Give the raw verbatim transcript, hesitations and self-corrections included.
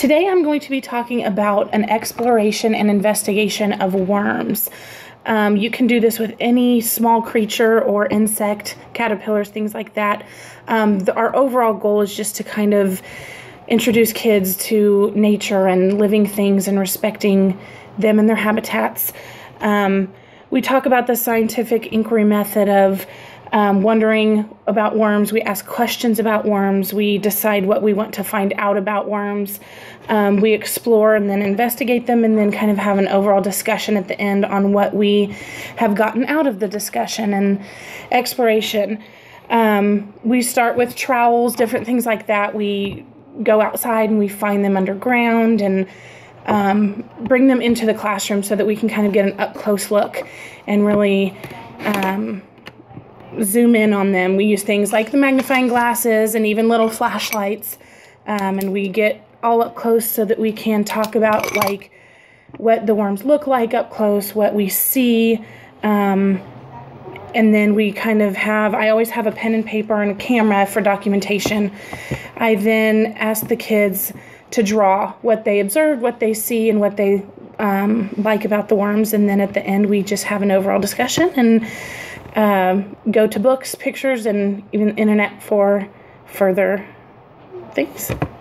Today I'm going to be talking about an exploration and investigation of worms. Um, you can do this with any small creature or insect, caterpillars, things like that. Um, the, our overall goal is just to kind of introduce kids to nature and living things and respecting them and their habitats. Um, we talk about the scientific inquiry method of Um, wondering about worms. We ask questions about worms. We decide what we want to find out about worms. Um, we explore and then investigate them, and then kind of have an overall discussion at the end on what we have gotten out of the discussion and exploration. Um, we start with trowels, different things like that. We go outside and we find them underground and um, bring them into the classroom so that we can kind of get an up-close look and really um, zoom in on them. We use things like the magnifying glasses and even little flashlights, um, and we get all up close so that we can talk about like what the worms look like up close, what we see, um, and then we kind of have, I always have a pen and paper and a camera for documentation. I then ask the kids to draw what they observed, what they see, and what they um, like about the worms, and then at the end we just have an overall discussion and Um, go to books, pictures, and even internet for further things.